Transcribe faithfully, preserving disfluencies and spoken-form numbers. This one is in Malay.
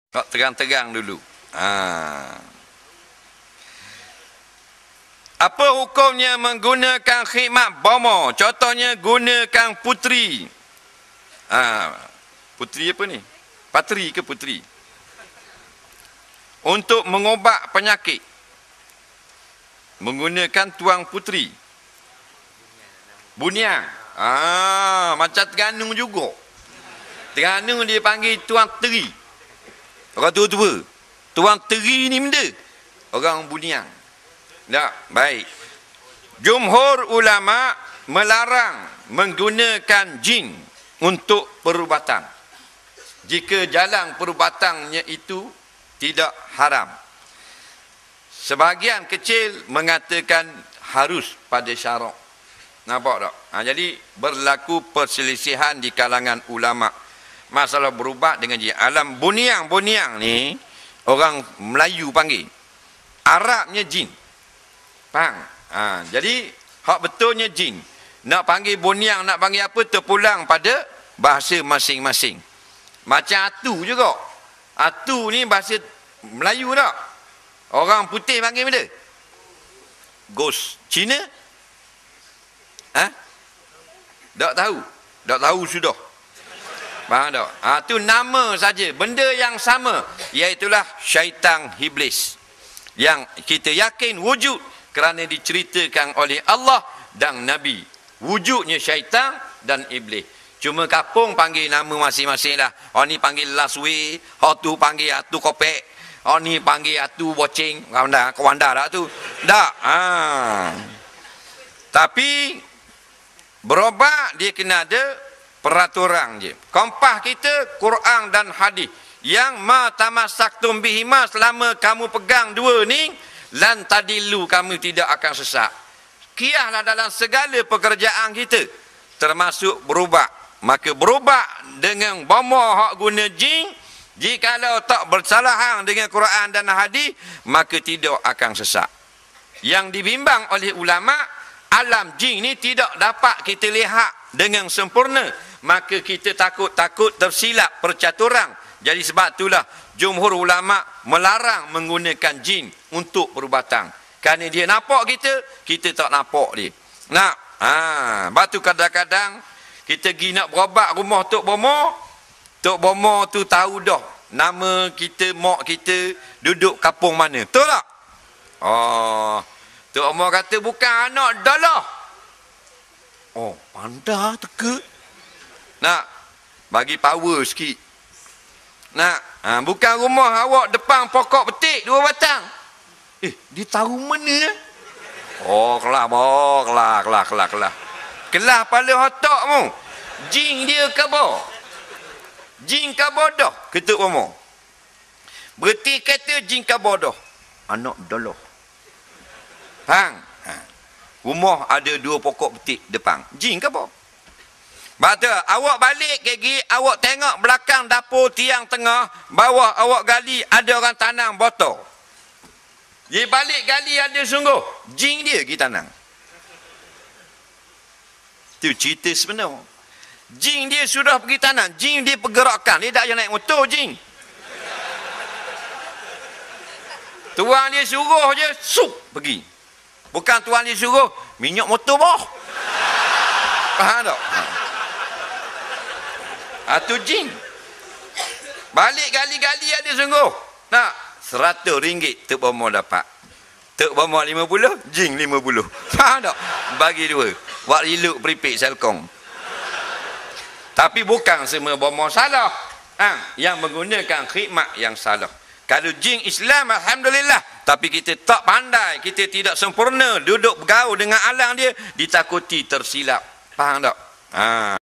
Kau terang-terang dulu. Ha. Apa hukumnya menggunakan khidmat bomo? Contohnya gunakan puteri. Ha. Puteri apa ni? Pateri ke puteri? Untuk mengobat penyakit. Menggunakan tuang puteri. Buniang. Ah, macam Terengganu juga. Terengganu dia panggil tuang teri. Orang tua-tua. Tuang teri ni benda. Orang buniang. Tak, baik. Jumhur ulama melarang menggunakan jin untuk perubatan. Jika jalan perubatannya itu tidak haram. Sebahagian kecil mengatakan harus pada syarak. Nampak tak? Ha, jadi berlaku perselisihan di kalangan ulama. Masalah berubat dengan jin. Alam buniang-buniang ni orang Melayu panggil. Arabnya jin. Faham? Ha, jadi hak betulnya jin. Nak panggil buniang, nak panggil apa, terpulang pada bahasa masing-masing. Macam atu juga. Atu ni bahasa Melayu tak? Orang putih panggil benda? Ghost. Cina? Ha? Tak tahu. Tak tahu sudah. Faham tak? Ha, tu nama saja. Benda yang sama. Iaitulah syaitan iblis. Yang kita yakin wujud kerana diceritakan oleh Allah dan Nabi. Wujudnya syaitan dan iblis. Cuma kapung panggil nama masing-masing lah. Orang ni panggil laswe. Orang tu panggil atu kopek. Orang ni panggil atu bocing. Kawanda, kawanda tak tu? Tak. Ha. Tapi berobat dia kena ada peraturan je. Kompah kita Quran dan hadis. Yang ma tamassaktum bihima, selama kamu pegang dua ni, lan tadilu, kamu tidak akan sesat. Kiahlah dalam segala pekerjaan kita, termasuk berubat. Maka berubat dengan bomo hak guna jin, jikalau tak bersalahan dengan Quran dan hadis, maka tidak akan sesat. Yang dibimbang oleh ulama, alam jin ni tidak dapat kita lihat dengan sempurna, maka kita takut-takut tersilap percaturan. Jadi sebab itulah jumhur ulama melarang menggunakan jin untuk perubatan. Kerana dia nampak kita, kita tak nampak dia. Nak, ha, batu kadang-kadang kita pergi nak berobat rumah Tok Bomo, Tok Bomo tu tahu dah nama kita, mak kita duduk kampung mana. Betul tak? Oh, Tok Bomo kata bukan anak dah lah. Oh, pandai teka. Nak, bagi power sikit. Nak, ha, bukan rumah awak depan pokok betik dua batang. Eh, dia tahu mana? Oh, kelah, oh, kelah, kelah, kelah, kelah. Kelah pala otak mu. Jin dia khabar. Jin khabar dah, ketuk Bomo. Berarti kata jin khabar dah. Anak doloh. Faham? Ha. Rumah ada dua pokok betik depan. Jin khabar. Baca, awak balik ke gigi, awak tengok belakang dapur tiang tengah, bawah awak gali ada orang tanam botol. Dia balik gali ada sungguh, jin dia pergi tanam. Itu cerita sebenar. Jin dia sudah pergi tanam, jin dia pergerakan, dia tak payah naik motor jin. Tuan dia suruh je, sup pergi. Bukan tuan dia suruh, minyak motor boh. Faham tak? Atau jin. Balik gali-gali ada sungguh. Nak, seratus ringgit Tok Bomo dapat. Tok Bomo lima puluh, jin lima puluh. Faham tak? Bagi dua. Buat riluk prepaid Selcom. Tapi bukan semua Bomo salah. Ha, yang menggunakan khidmat yang salah. Kalau jin Islam, alhamdulillah. Tapi kita tak pandai, kita tidak sempurna duduk bergaul dengan alang dia, ditakuti tersilap. Faham tak? Ha.